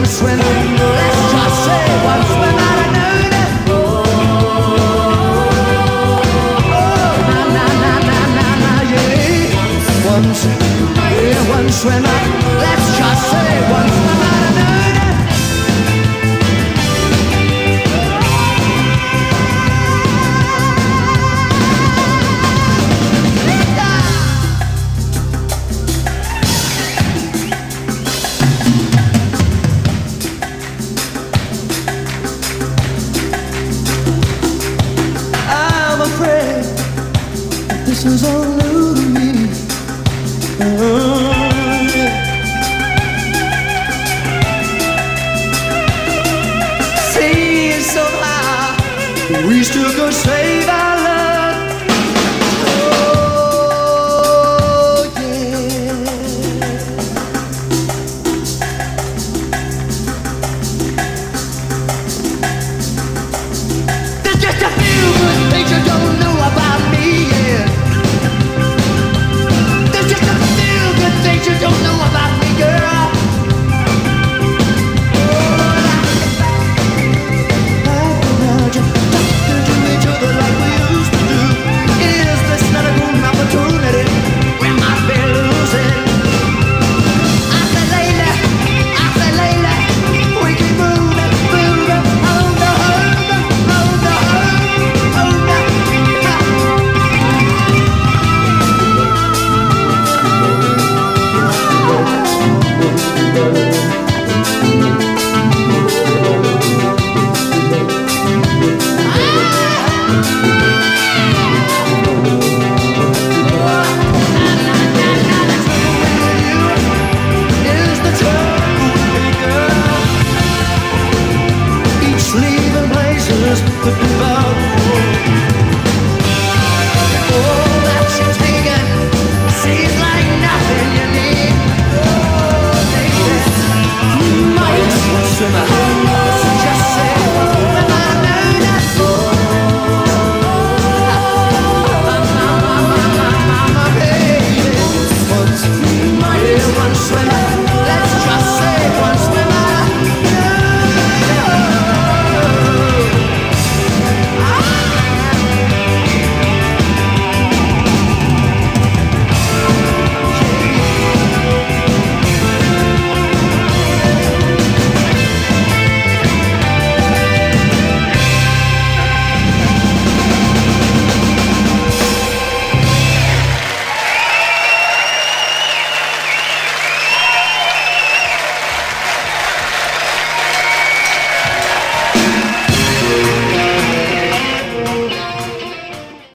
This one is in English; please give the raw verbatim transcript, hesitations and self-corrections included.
once when, let's just say once when I knew that. Oh, na na na na na na, yeah. Once, yeah, once when I, let's just say once when I knew that. This is all new to me. Oh, yeah. See, somehow we still could save our love. Oh, yeah. There's just a few good things you don't know about me. You don't know about me, girl. Oh, you talking to each other like we used to do. Is this not a golden opportunity? We might be losing. I said, Layla, I said, Layla, we keep moving, moving on the home, on the home, on the home. Could be about all that you're taking seems like nothing you need. Oh, baby, might